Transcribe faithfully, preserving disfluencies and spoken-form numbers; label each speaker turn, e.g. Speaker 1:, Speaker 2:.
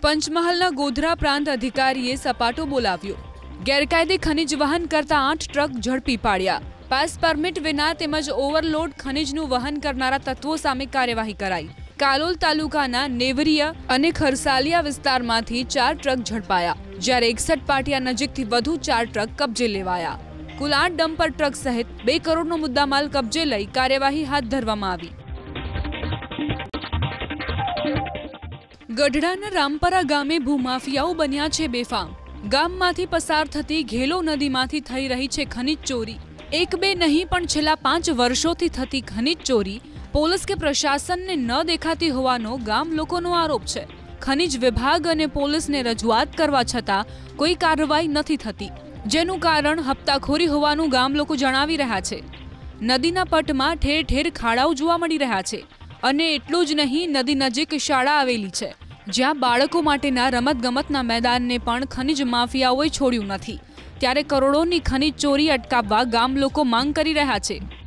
Speaker 1: પંચમહાલના ગોધરા પ્રાંત અધિકારીએ સપાટો બોલાવ્યો। ગેરકાયદે ખનિજ વહન કરતા આઠ ટ્રક ઝડપી પાડ્યા। પાસ પરમિટ વિના તેમજ ઓવરલોડ ખનિજનું વહન કરનારા તત્વો સામે કાર્યવાહી કરાઈ। કાલોલ તાલુકાના નેવરિયા અને ખરસાલિયા વિસ્તારમાંથી ચાર ટ્રક ઝડપાયા, જ્યારે એકસઠ પાટિયા નજીકથી વધુ ચાર ટ્રક કબજે લેવાયા। કુલ આઠ ડમ્પર ટ્રક સહિત બે કરોડનો મુદ્દામાલ કબજે લઈ કાર્યવાહી હાથ ધરવામાં આવી। ગઢડાના રામપરા ગામે ભૂમાફિયાઓ બન્યા છે બેફામ। ગામમાંથી પસાર થતી ઘેલો નદીમાંથી થઈ રહી છે ખનિજ ચોરી। એક બે નહીં પણ છેલ્લા પાંચ વર્ષોથી થતી ખનિજ ચોરી પોલીસ કે પ્રશાસનને ન દેખાતી હોવાનો ગામ લોકોનો આરોપ છે। ખનિજ વિભાગ અને પોલીસને રજૂઆત કરવા છતાં કોઈ કાર્યવાહી નથી થતી, જેનું કારણ હપ્તાખોરી હોવાનું ગામ લોકો જણાવી રહ્યા છે। નદીના પટમાં ઠેર ઠેર ખાડાઓ જોવા મળી રહ્યા છે અને એટલું જ નહીં, નદી નજીક શાળા આવેલી છે, જ્યાં બાળકો માટેના રમતગમતના મેદાનને પણ ખનિજ માફિયાઓએ છોડ્યું નથી। ત્યારે કરોડોની ખનિજ ચોરી અટકાવવા ગામ લોકો માંગ કરી રહ્યા છે।